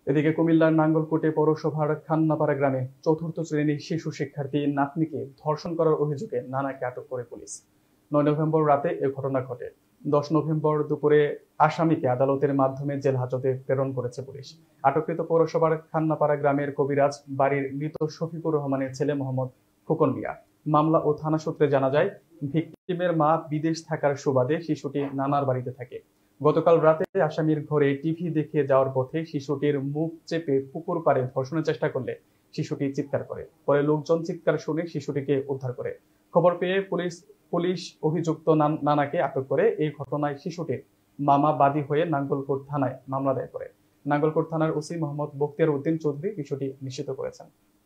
এদিকে কুমিল্লার নাঙ্গলকোটে পৌরসভার খান্নাপাড়া গ্রামে চতুর্থ শ্রেণীর শিশু শিক্ষার্থী নাতনিকে ধর্ষণ করার অভিযোগে নানাকে আটক করে পুলিশ। 9 নভেম্বর রাতে এ ঘটনা ঘটে। 10 নভেম্বর দুপুরে আসামিকে আদালতের মাধ্যমে জেল হাজতে প্রেরণ করেছে পুলিশ। আটককৃত পৌরসভার খান্নাপাড়া গ্রামের কবিরাজ বাড়ির মৃত শফিকুর রহমানের ছেলে মোহাম্মদ খোকন মিয়া। মামলা ও থানা সূত্রে জানা যায়, ভিকটিমের মা বিদেশ থাকার সুবাদে শিশুটি নানার বাড়িতে থাকে। গতকাল রাতে আসামির ঘরে টিভি দেখে যাওয়ার পথে শিশুটির মুখ চেপে পুকুর পাড়ে ধর্ষণের চেষ্টা করলে শিশুটি চিৎকার করে। পরে লোকজন চিৎকার শুনে শিশুটিকে উদ্ধার করে। খবর পেয়ে পুলিশ অভিযুক্ত নানাকে আটক করে। এই ঘটনায় শিশুটির মামা বাদী হয়ে নাঙ্গলকোট থানায় মামলা দায়ের করে। নাঙ্গলকোট থানার ওসি মোহাম্মদ বখতিয়ার উদ্দিন চৌধুরী বিষয়টি নিশ্চিত করেছেন।